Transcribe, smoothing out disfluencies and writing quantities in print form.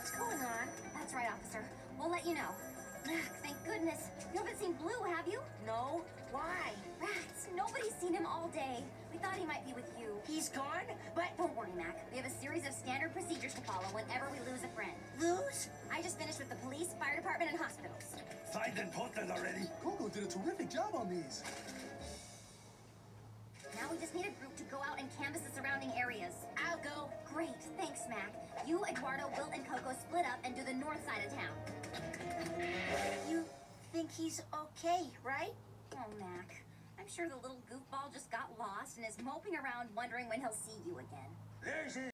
What's going on? That's right, officer. We'll let you know. Thank goodness. You haven't seen Blue, have you? No? Why? Rats. Nobody's seen him all day. We thought he might be with you. He's gone? But Don't worry, Mac. We have a series of standard procedures to follow whenever we lose a friend. lose? I just finished with the police, fire department, and hospitals. Signed and posted already. Coco did a terrific job on these. Now we just need a group to go out and canvass the surrounding areas. I'll go. Great. Thanks, Mac. You, Eduardo, Wilt, and Coco split up and do the north side of town. You think he's okay, right? Oh, Mac. I'm sure the little goofball just got lost and is moping around wondering when he'll see you again. There's his